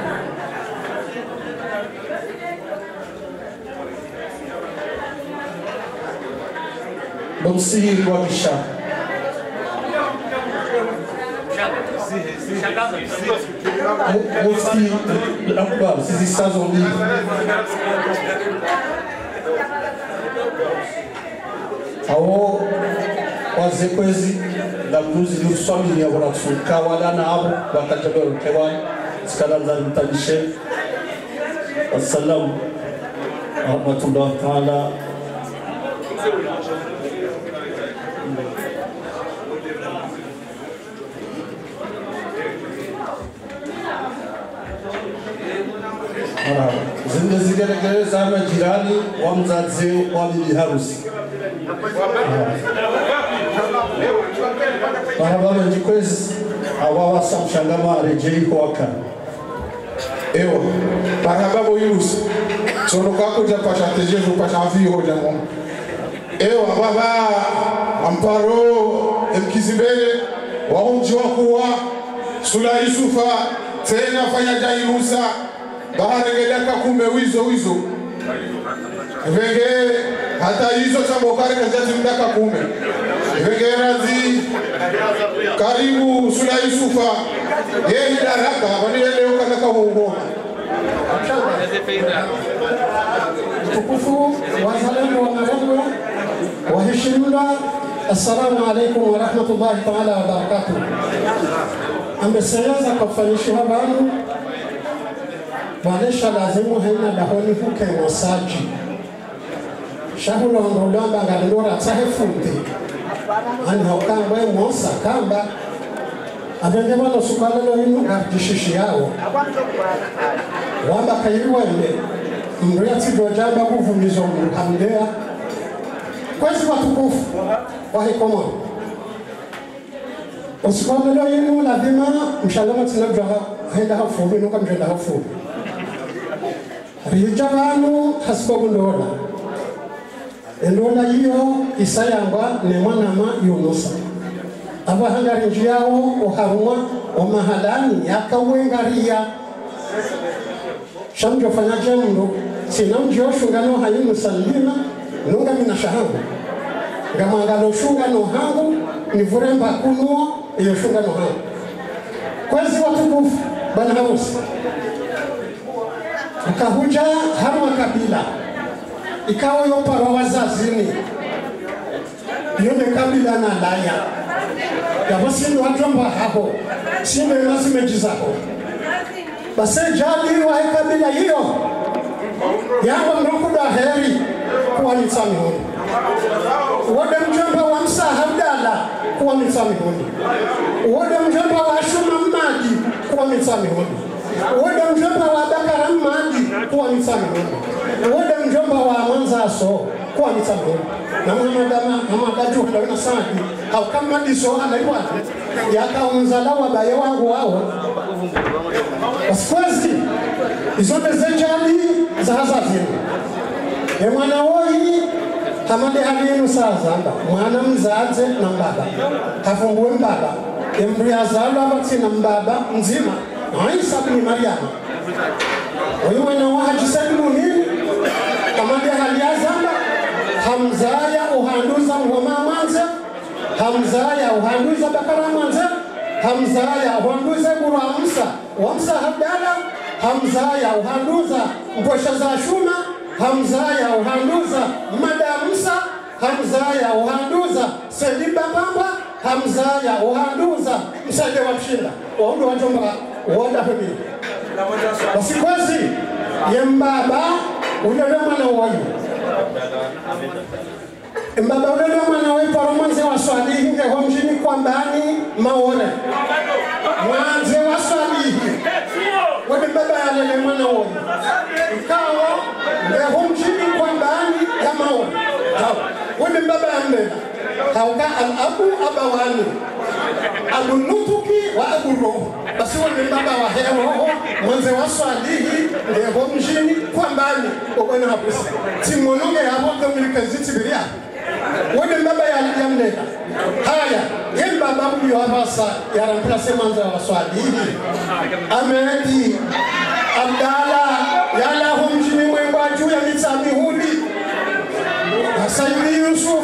Msihiri wa Kisha Mufti Akbar Sisi Sazombi Awo Wazekwezi ngabuzi luswami ya wratsuka wala na abo bakajabero kewan skalanza mtabishe assalamu rahmatullahi ta'ala zinde zigelegele za majirani wa mzazi wa bibi harusi barabara njikwezi awawa samshangama rejei kwaka ewa barabara yus sono kako ja pasha tejeju pasha viho jamon ewa baba amparo mkizibele wa umji wa kuwa sula Yusufa tena fanya jairusa bahari gedaka kume wizo venge hata hizo chambokari kazati mdaka kume venge razi karibu sula Yusufa yeye daraka wani leo kanaka huko tukufu wazalendo wa Marengo waheshimiwa assalamu alaikum wa rahmatullahi ta'ala wa barakatuh ambeseleza kwa fanishi habanu Banesha lazimu haina dahoni huke wasaji Shahulo ndolamba ngalindora tahefunti Ani haukamba mwosa kamba Abenge wano sukalelo hinu gardishishi yao Wamba kairuwa ime Mriati dojamba kufumizo mhamdea Kwezi watukufu Wahikomo Usukalelo hinu lazima mshalama tinabja haida hafubi nuka mjenda hafubi Rijabanu hasipogu ndola hiyo isayangwa ne mwanama Yunusa aba hangari njiao oharumwa omahalani yakawengaria shamjo fanya jemndo sinamjo shungano hayinu salima nunga mina shahangu ngamangalo shungano hangu nivuremba kunuo iyo shungano hangu kwezi watukufu bana harusi Ukahuja harwa kabila ikawa yopara wazazini yone kabila na laya yabasi ndo wajomba hapo sime nasimeji zako basi jadi wa kabila hiyo yango mrokuda heri kuwa nitsami honi wode mjomba wa msa habdala kuwa nitsami honi wode mjomba wa shuma mmaji kuwa nitsami honi wode mjomba wa Bakara Madi kuwa nitsami honi wode mjomba wa Mwanza so kuwa nitsami honi na Muhammadu na Sadi au kama diso anaibwa yakaunzala wa baye wangu wao Waskwezi izote zejali za hazafini mwana woi hamade halinu sazamba mwana mzaze na mbaba hafungue mbaba embria zalwa bati na mbaba mzima Isa bin Maryam Oyo mwana wa hajisadi muhimi Kamande haliazamba Hamzaya uhanduza Muhama Manza Hamzaya uhanduza Bakara Manza Hamzaya uhanduza Guru Amsa Wamsa Habdala Hamzaya uhanduza Mpwesha za Shuma Hamzaya uhanduza Mada Musa Hamzaya uhanduza Sediba Bamba Hamzaya uhanduza Msade wa Mshinda Waundu wajomba Wada hemi Wasikwezi Yembaba Ulele mwana wayu Mbaba ulele mwana wayu Paromanze wa swalihi Nge homjini kwa mbani Maore Mwanze wa swalihi Wade mbaba ya lele mwana wayu Ikawa Nge homjini kwa mbani Ya Maore Wade mbaba ya mbela Kauka al-abu abawani Abu Nutuki wa Abu Roho basi wale baba wa hewa mwanze wa swalihi ndio mjini kwa mbali ukona hapo timononge hapo kama zitibiria wale baba ya mneka haya yeye baba huyo hapa sasa ya remplacer mwanze wa swalihi amedi Abdala yala humjini mwemba juu ya mitsamihudi Sayyid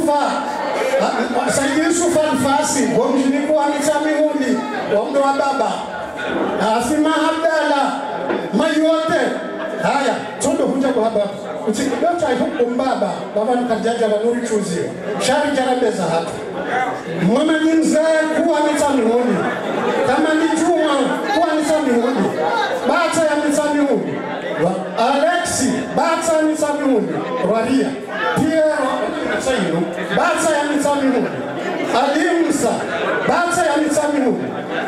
Yusufa al-Fasi humjini kwa mitsamihudi wamdo wa baba Afima Abdala mayote haya tondo huja kwa haba utikidota huko mbaba baba nikajaja na nuri chuzi shari jarabeza hapa Muhammad mzee kuwa mitamihuni, kama ni Juma kuwa mitamihuni, bata ya mitamihuni, Alexi bata ya mitamihuni, Raria Piero Saino bata ya mitamihuni, Alimsa bata ya mitamihuni,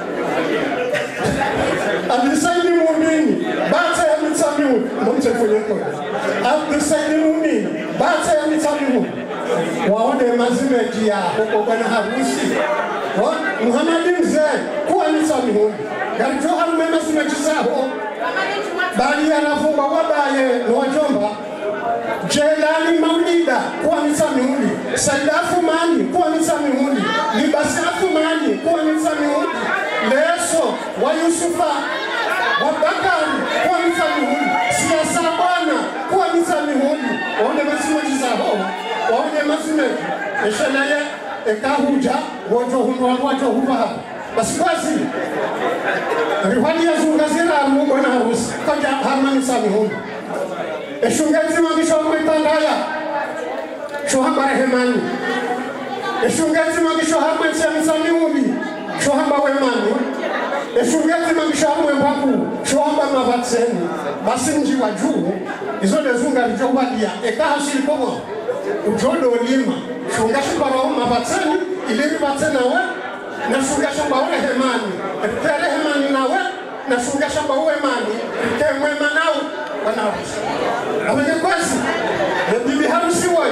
Abdisaidi Mumini bata ya mitamihuni, mmoja kwenye kodi, Abdisaidi Mumini bata ya mitamihuni, waone mazimeji ya huko bwana harusi. Muhammad mzee kuwa mitamihuni, garijo harume mazimeji zao, bali anafumba wabaye na wajomba. Jelani Maulida kuwa mitamihuni, Saida Afumani kuwa mitamihuni, Libasi Afumani kuwa mitamihuni, Leso wa Yusufa wa Bakari kuwa mitamihuni, Siasa Bwana kuwa mitamihuni, waone mazimeji zao, waone mazimeji. Eshelaya ekahuja wajo huwa basi kwasi rihali ya zungazira mungu na harusi kaja harmani samihuni eshungezi magisho mwitandaya shohamba rehemani eshungezi magisho harmani samihuni shohamba wemani eshungezi magisho harmani shohamba mavatseni basi mji wa juu izole zunga lijowadia ekahashiri pomo ujodo lima shunga shibaro mavatseni ilimi vatsena we na shunga shamba ule hemani tere hemani nawe na shunga shamba ule mani temwe manao wanarusi abenge kwasi bibi harusi woy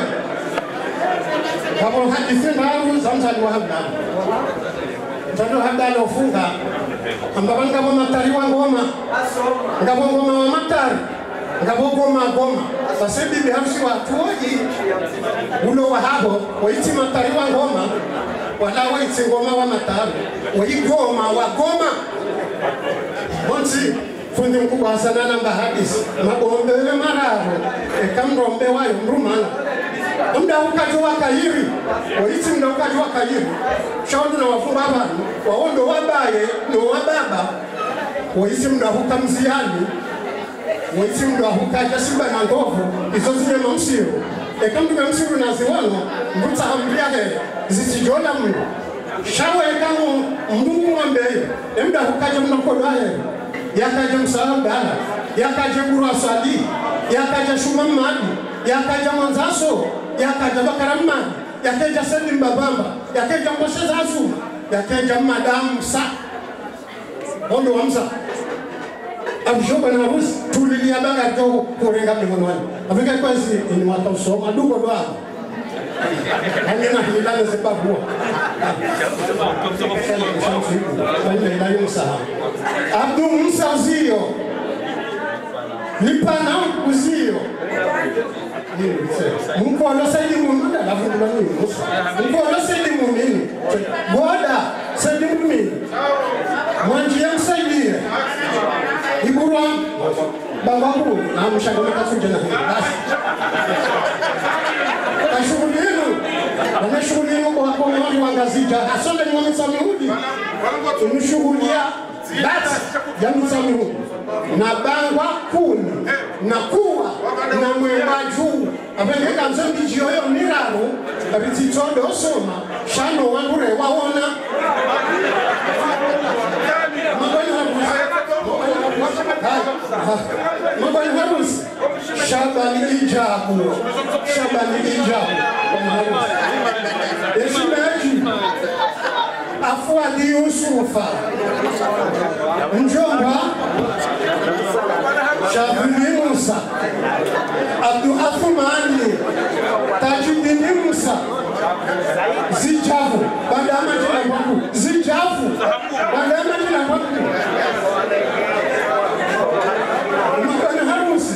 hapo hadithi ndaru zamzali wa habda tando habda lofunga ambabanga wa matari wa ngoma ngabo ngoma wa matari ngabo goma sasa bibi harusi wa tuoji ulo wa habo waiti matari wa ngoma wala waiti ngoma wa matari waigoma wa goma bonzi fundi mkubwa sana namba hadisi mabombele mararo ekamrombe wayo mrumana mda ukajo wa kairi waiti mda ukajo wa kairi shaudu na wafumba abantu waondo wabaye no wababa waiti mda hukamziani waiti mda hukaja simba na ngovu izo zile mamsiro ekamdume msiru na ziwano mbuta hambiake zisijola mungu shawe kama mungu mwambeyo emda hukaja mnakodaye yakaja msalabala yakaja burasadi yakaja shumamadi yakaja manzaso yakaja bakaramani yakaja sendi mbabamba yakaja mboshe zazu yakaja madamu sa ondo wamsa abishoba na harusi tulilia baga dogo kurenga mwanwani afika kwezi ni mwaka usoma dugo doa hangena hilale sababu Abdu Musa uzio Lipana uzio Mungu anasaidi mumina lafundula nini Mungu anasaidi mumini Boda saidi mumini Mwanji ya msaidi Iburwa Bangabu na mshangomeka suje na hili Kashughulinu wameshughulinu kwa watu wangazija asonde ni wamisamihudi tumeshughulia bati ya misamihudi na bangwa kuni na kuwa na mwemba juu apengeka mzembi jiyoyo miraro abititondo soma shano wangure waona mabani harusi Shabani ijabu Esimeji Afuadi Yusufa Njomba Shabini Musa Abdu Afumani Tajidini Musa Zijabu Bandama jina wangu Zijabu Bandama jina wangu Mabani harusi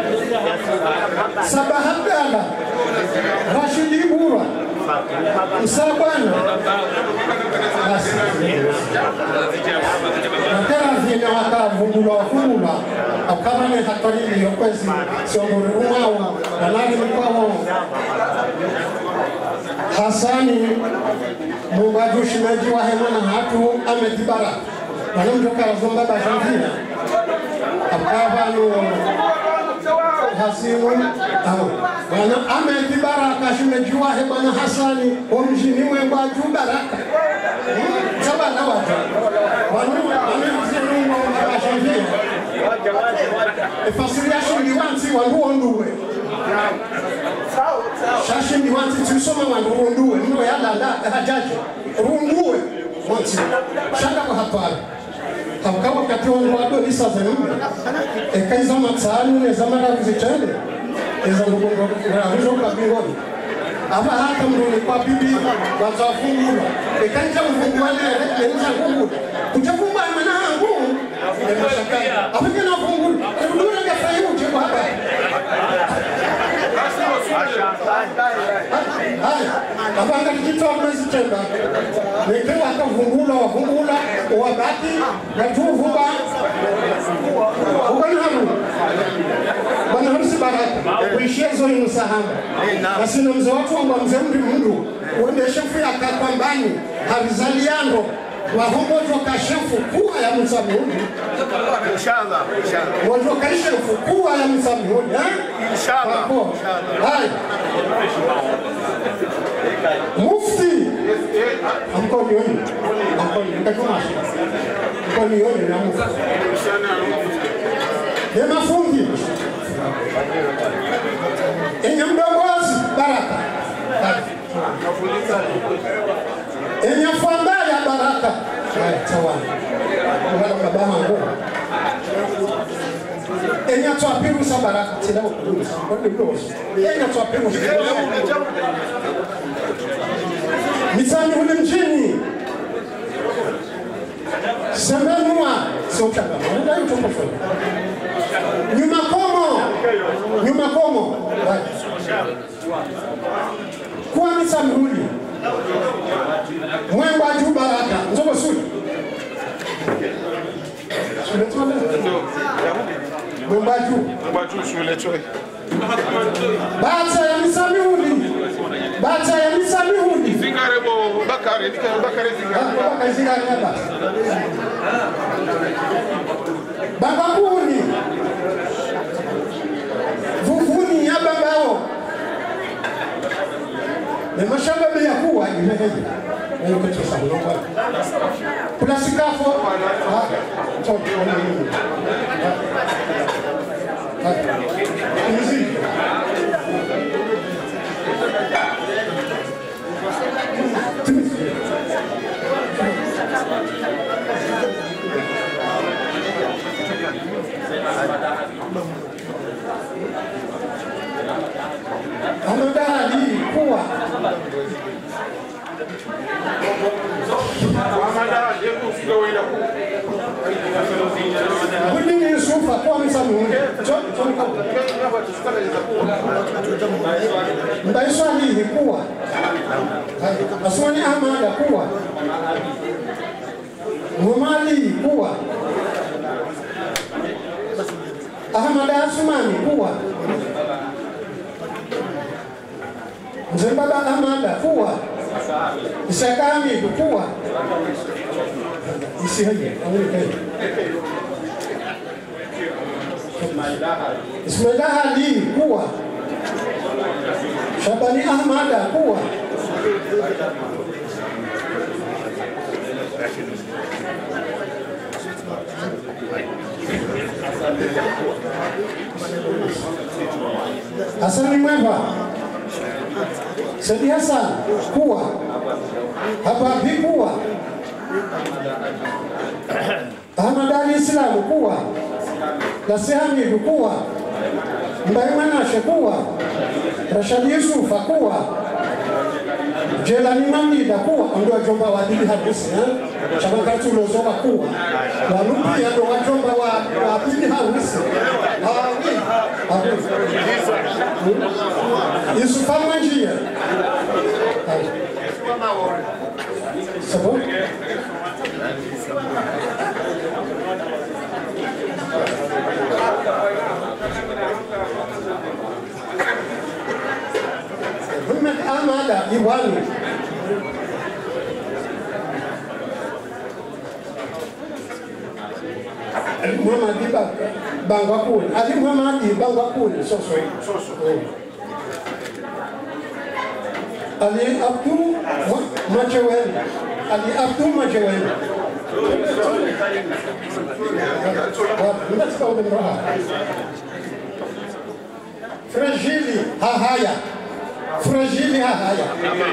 Sabahadala Rashidi Bura Msabana Nakera vile wakavundula wakula Akama ni hatarili yokwezi Siongori umawa Nalani mkawa Hasani Mungaju shimeji wa hemana hatu Amedibara Wanamjoka razomba bajandina Akavanu hasimu bwana Ahmed Baraka shimejua he bwana Hasani omjini mwengo aju Baraka sawa na watu wamemzinu mabashambia efasiria shindi wanti wanduwe shashindi wanti tusoma wanduwe mno yala hajaji runduwe wanti shaka kwa hapana Kama wakati wangu wado lisa za nyumba Ekaiza matsani neza mara kuzichende Eza ndugungo rahuzo kabingoni Aba hata mruni kwa bibi Wazafungula Ekaiza mfunguwane Eza kungula Kuchafungwa mana hangu Ema shakani Afike na fungula Kudura kafayi ucheko hapa Haya Abanga kijitoa mwezi chemba Nekewa haka wafungula Wabaki Natuvuba Ugani hamu Bwana Hamisi Baraka Kuishia zoi msahanga Nasina mze watu wangu wa mze mri mundu Uende shefu ya kakwambani Harizaliano Wahombojo kashefu kuwa ya msamuhundi Inshallah Wajo kashefu kuwa ya msamuhundi Inshallah Hai Mufti Amkoni yoni Amkoni yoni na mufti Dema fungi Enye mdogozi Baraka Enye fambaya Baraka Tawani Mwana kabaha nguo Enye tuapiru sa Baraka Tidawa kuduru sa Enye tuapiru sa Misani huli mjini Semenua Siochaka Mwenda yu tumpofo Nyuma komo Kwa misani huli Mwengu aju Baraka Nzogo suli Suletole Mwengu aju suletole Bata ya misani huli Bata ya misani huli Zigarebo Bakare Zigare hapa Babakuni Vuvuni ya babao Nemashamba ya kuwa imeheje Nyo kecho sabuloka Kula sikafo Choki wana yungu Muziki Amadali kuwa Kudini Yusufa kwa msamuhuni Mbaiswali kuwa Aswani Ahmada kuwa Mumali kuwa Ahmada Asumani kuwa Mzembaba Ahmada kuwa Isakami kuwa Isihaji Ismaila Ali kuwa Shabani Ahmada kuwa Hasani Mwemba Sedi Hassan kuwa Hababi kuwa Ahmad Ali Islamu kuwa Nasihani kuwa Mbaye Manashe kuwa Rashad Yusufa kuwa Jelani Mamida kuwa Ando wajomba wa dili harusi Shabakatu lozoba kuwa Walupi ando wajomba wa dili harusi Yusufa Manjia Sabo Muhammad Ahmada Iwani Muhammad Bangwakul. Ali Muhammad Bangwakul. Ali Abdul Majewen. Ali Abdul Majewen. Fragile Hahaya. Fragile Hahaya.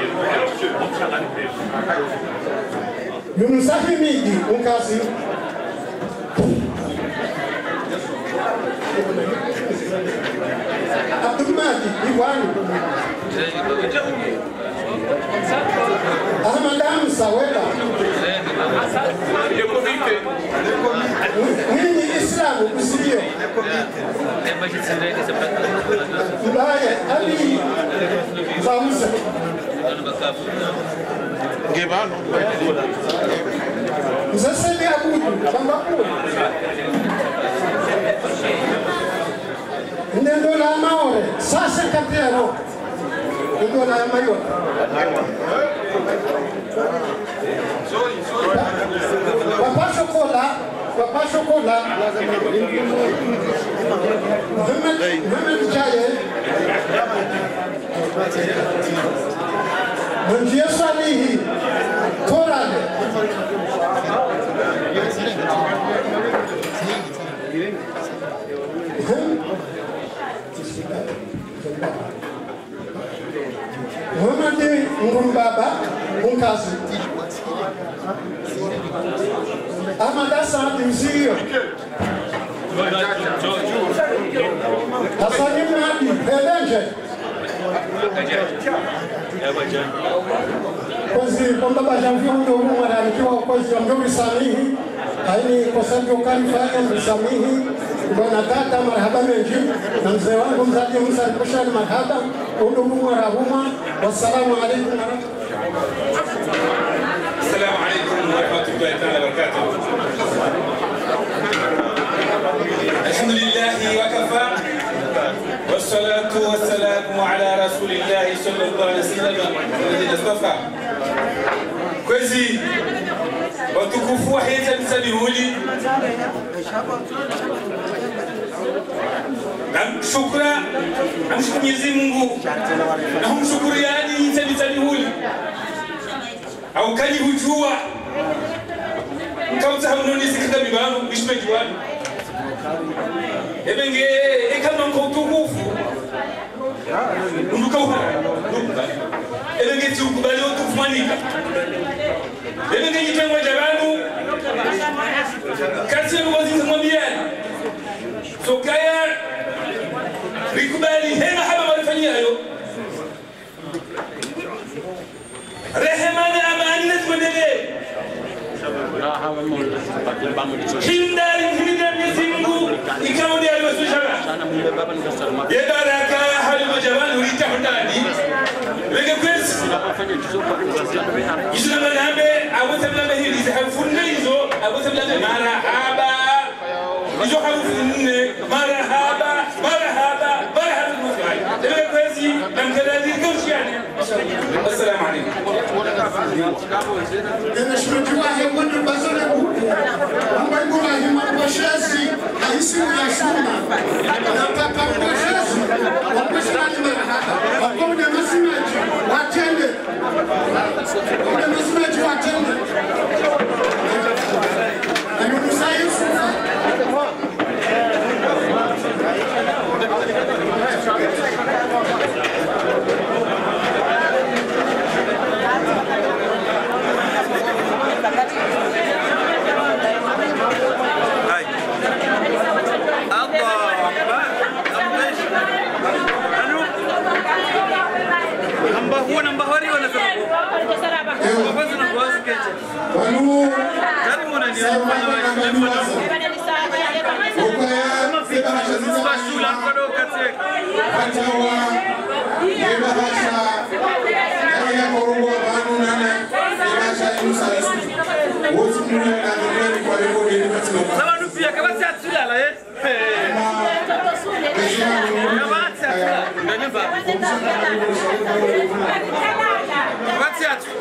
Yunusafi Midi, Unkasi. Abdulmadi, Iwani. Ahmadam Sawela. Nini Islam Usiyo. Ibaya Ali Zamusa. Mzaseli Abudu Bambapur. Nendo la Maore, Sasa Capiero. Nendo la Mayor. Papa Chocolat. Mohamed Jaye. Manjia Salihi. Torade. Muhammad Ngumbaba Unkazi. Amada Saad Mzirio. Hasani Mahdi Helenje. Kozi Bamba Janvier ndo mwana alikiwa kozi wa mdogo Samihi. Haini kosaji ukalifa Samihi. Bwana tata marhaba menji na mzee wangu mzazi Musa Kushani marhaba udumu wa rahuma. Wassalamu alaykum. Assalamu alaykum wa rahmatullahi wa barakatuh. Alhamdulillah wa kafa. Wassalatu wassalamu ala rasulillahi sallallahu alayhi wasallam alladhi istafa. Kwezi watukufu wa hita msabihuli. Shukra, namshukuru Mwenyezi Mungu. Na humshukuru yani msabihuli. Au kali hujua. Mkauta hamnoni sikita bibangu bishme juani. Ebenge ekama mkautukufu. Nduka uha. Ebenge tiukubali otukumanika. Ebenge jitengwa jabanu. Kasi mwazi mwambiani. So kaya rikubali hema haba marifanyia hayo. Rehemane amani tuendelee. Hindari himida Mwenyezi Mungu ikawa ndio aliyoshushana. Ya baraka hali majabani ulitahundani. Wenge kwesi. Islam nabe abutabla hili zihafunda hizo abutabla marahaba. Hizo harufunne marahaba. Wenge kwesi namkadadi kushiani. Assalamu alaykum. Nimeshukuriwa hewani bazana huku. Mbona hima bashasi ahisi ya shuna. Nataka bashasi. Wapeshani marahaba. Wakomne masimaji watende. Wakomne masimaji watende. Ayunusa Yusufa.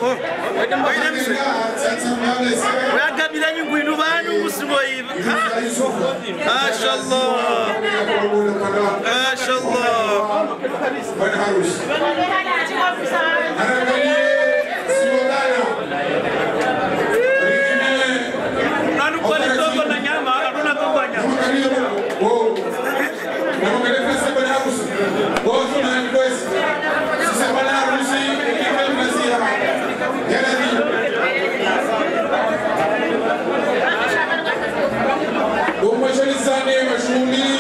Kabila nyungu inu banu musimoiva. Mashallah. Mashallah. Bwana harusi. Nanu kwa litoko na nyama, hatuna komba nyama. Umeshanisane mashughuli